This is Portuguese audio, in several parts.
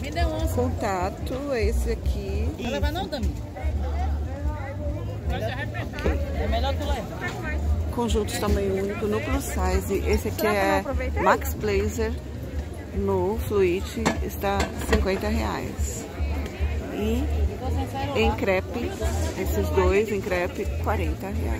Contato, esse aqui. Vai levar não, Dami? É melhor que leva. Conjuntos tamanho único no plus size. Esse aqui é Max Blazer no Fluid, está R$50. E em crepe, esses dois em crepe, R$40.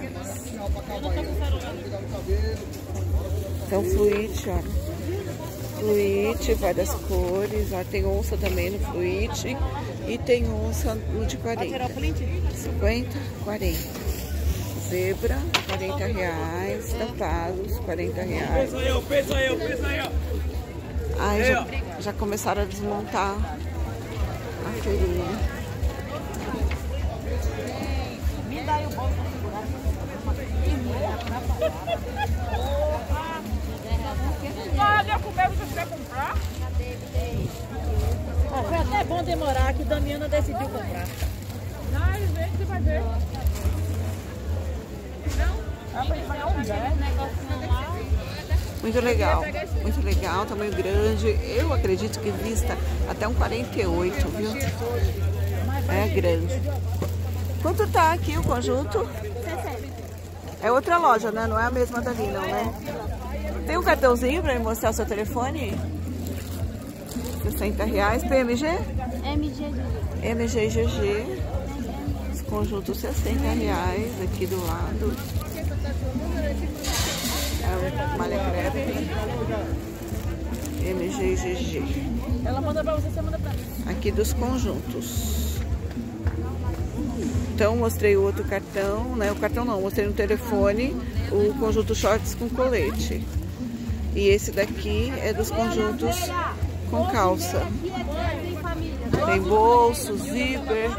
Então Fluid, olha. Fluid, várias cores, ó, tem onça também no Fluid e tem onça no de 40. 50, 40. Zebra, R$40. Estampados, R$40. Pensa eu. Aí já começaram a desmontar a feirinha. Me dá aí o bolo pra segurar. Olha, comer você quer comprar? Foi até bom demorar que Damiana decidiu comprar. Não, ele vem que você vai ver. Muito legal, tamanho grande. Eu acredito que vista até um 48, viu? É grande. Quanto tá aqui o conjunto? É outra loja, né? Não é a mesma dali, não, né? Tem um cartãozinho para me mostrar o seu telefone? R$60. PMG? MGGG. Esse conjunto R$60 aqui do lado. É malha crepe. MGGG. Ela manda pra você manda pra mim. Aqui dos conjuntos. Então mostrei o outro cartão, né? O cartão não, mostrei no telefone o conjunto shorts com colete. E esse daqui é dos conjuntos com calça. Tem bolso, zíper.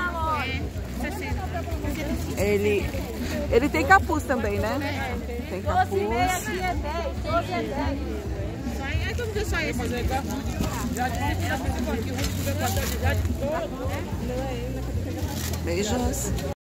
Ele tem capuz também, né? Tem capuz. Beijos.